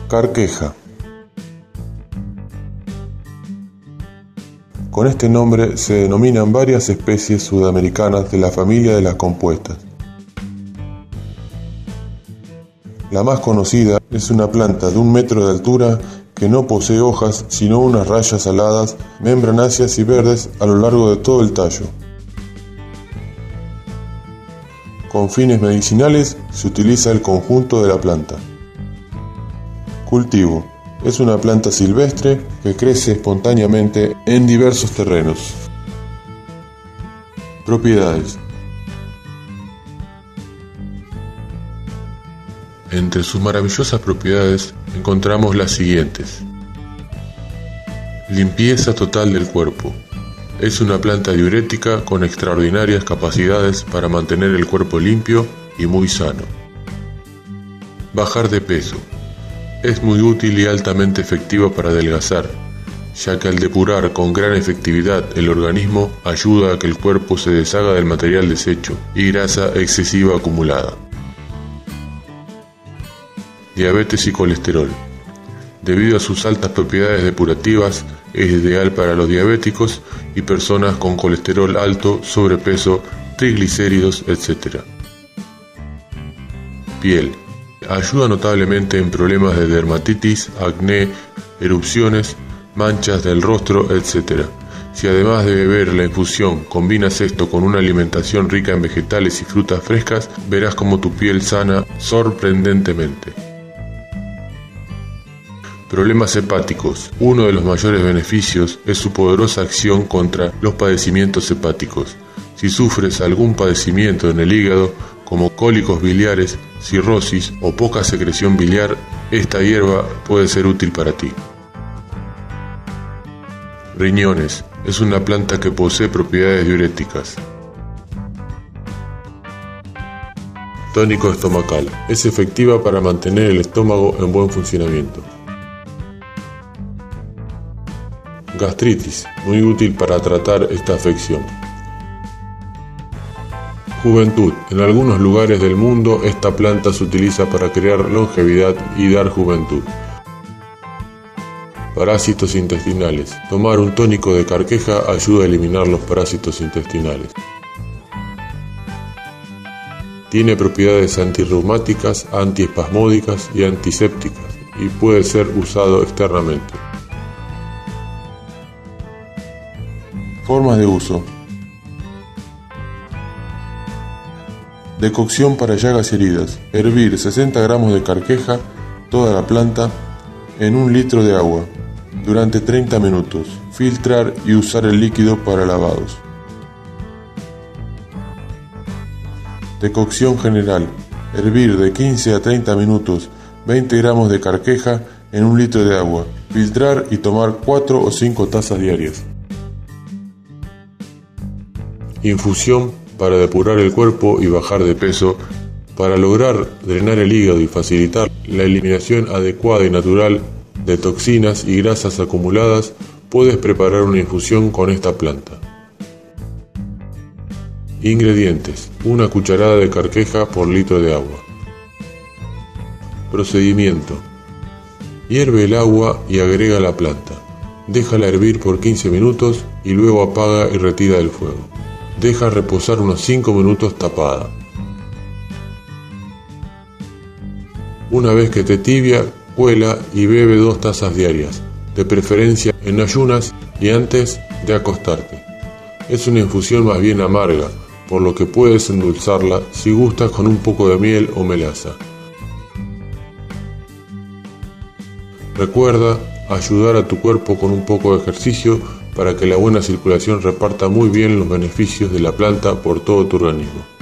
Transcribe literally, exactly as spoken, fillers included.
Carqueja. Con este nombre se denominan varias especies sudamericanas de la familia de las compuestas. La más conocida es una planta de un metro de altura que no posee hojas, sino unas rayas aladas, membranáceas y verdes a lo largo de todo el tallo. Con fines medicinales se utiliza el conjunto de la planta. Cultivo. Es una planta silvestre que crece espontáneamente en diversos terrenos. Propiedades. Entre sus maravillosas propiedades encontramos las siguientes. Limpieza total del cuerpo. Es una planta diurética con extraordinarias capacidades para mantener el cuerpo limpio y muy sano. Bajar de peso. Es muy útil y altamente efectiva para adelgazar, ya que al depurar con gran efectividad el organismo ayuda a que el cuerpo se deshaga del material deshecho y grasa excesiva acumulada. Diabetes y colesterol. Debido a sus altas propiedades depurativas, es ideal para los diabéticos y personas con colesterol alto, sobrepeso, triglicéridos, etcétera. Piel. Ayuda notablemente en problemas de dermatitis, acné, erupciones, manchas del rostro, etcétera. Si además de beber la infusión combinas esto con una alimentación rica en vegetales y frutas frescas, verás como tu piel sana sorprendentemente. Problemas hepáticos. Uno de los mayores beneficios es su poderosa acción contra los padecimientos hepáticos. Si sufres algún padecimiento en el hígado, como cólicos biliares, cirrosis o poca secreción biliar, esta hierba puede ser útil para ti. Riñones. Es una planta que posee propiedades diuréticas. Tónico estomacal. Es efectiva para mantener el estómago en buen funcionamiento. Gastritis. Muy útil para tratar esta afección. Juventud. En algunos lugares del mundo esta planta se utiliza para crear longevidad y dar juventud. Parásitos intestinales. Tomar un tónico de carqueja ayuda a eliminar los parásitos intestinales. Tiene propiedades antirreumáticas, antiespasmódicas y antisépticas y puede ser usado externamente. Formas de uso. Decocción para llagas y heridas. Hervir sesenta gramos de carqueja, toda la planta, en un litro de agua, durante treinta minutos. Filtrar y usar el líquido para lavados. Decocción general. Hervir de quince a treinta minutos veinte gramos de carqueja en un litro de agua. Filtrar y tomar cuatro o cinco tazas diarias. Infusión para depurar el cuerpo y bajar de peso. Para lograr drenar el hígado y facilitar la eliminación adecuada y natural de toxinas y grasas acumuladas, puedes preparar una infusión con esta planta. Ingredientes: una cucharada de carqueja por litro de agua. Procedimiento: hierve el agua y agrega la planta. Déjala hervir por quince minutos y luego apaga y retira del fuego. Deja reposar unos cinco minutos tapada. Una vez que esté tibia, cuela y bebe dos tazas diarias, de preferencia en ayunas y antes de acostarte. Es una infusión más bien amarga, por lo que puedes endulzarla si gustas con un poco de miel o melaza. Recuerda ayudar a tu cuerpo con un poco de ejercicio para que la buena circulación reparta muy bien los beneficios de la planta por todo tu organismo.